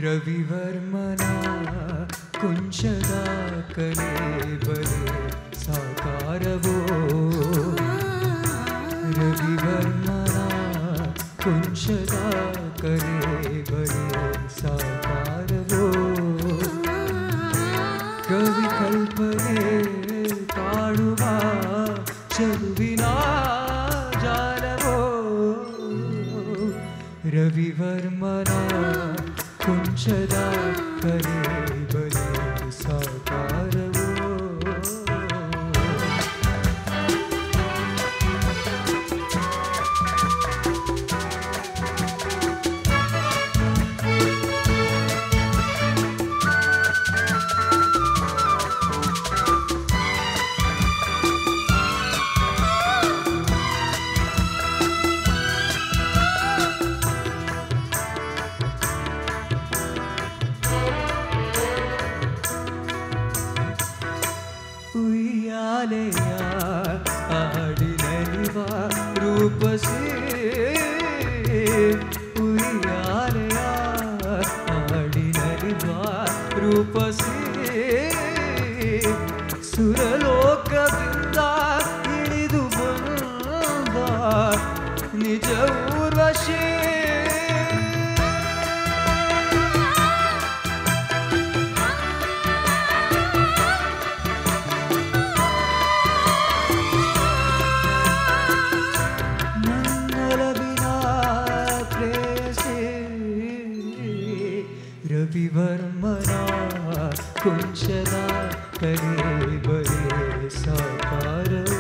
ರವಿವರ್ಮನ ಕುಂಚದ ಕಲೆ ಬಲೆ ಸಾಕಾರವೋ ರವಿವರ್ಮನ ಕುಂಚದ ಕಲೆ ಬಲೆ ಸಾಕಾರವೋ ಕವಿ ಕಲ್ಪನೆ ಕಾಣುವ ಚಲುವಿನ ಜಾಲವೋ ರವಿವರ್ಮನ ಕುಂಚದ ಕಲೆ ಬಲೆ ಸಾಕಾರವೋ ಆಡಿನಲಿವ ರೂಪಸೇ ಉಯ್ಯಾಲೆಯ ಆಡಿನಲಿವ ರೂಪಸೇ ಸುರಲೋಕದಿಂದ ಇಳಿದು ಬಂದ ನಿಜ ಊರ್ವಶೇ ರವಿವರ್ಮನ ಕುಂಚದ ಕಲೆ ಬಲೆ ಸಾಕಾರವೋ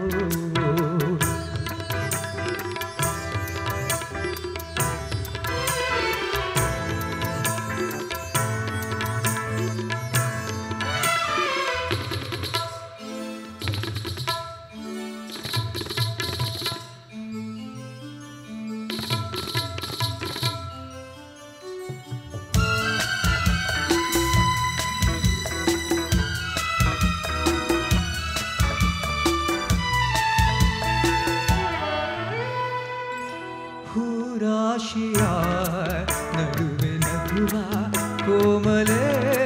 ರಾಶಿಯ ನಡುವೆ ನಗುವ ಕೋಮಲೆ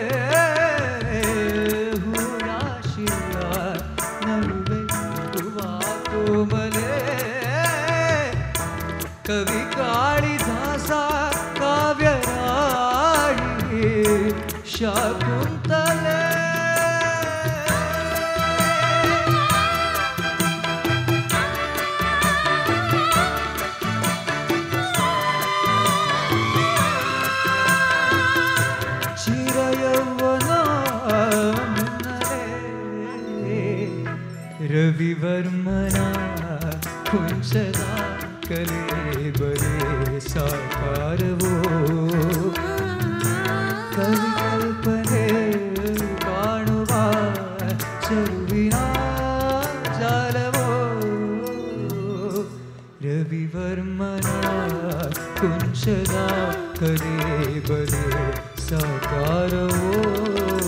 ರಾಶಿಯ ನಡುವೆ ನಗುವ ಕೋಮಲೆ ಕವಿ ಕಾಳಿದಾಸ ಕಾವ್ಯರಾಣಿ ಶಾಕುಂತಲೆ ರವಿವರ್ಮನ ಕುಂಚದ ಕಲೆ ಬಲೆ ಸಾಕಾರವೋ ಕವಿ ಕಲ್ಪನೆ ಕಾಣುವ ಚಲುವಿನ ಜಾಲವೋ ರವಿವರ್ಮನ ಕುಂಚದ ಕಲೆ ಬಲೆ ಸಾಕಾರವೋ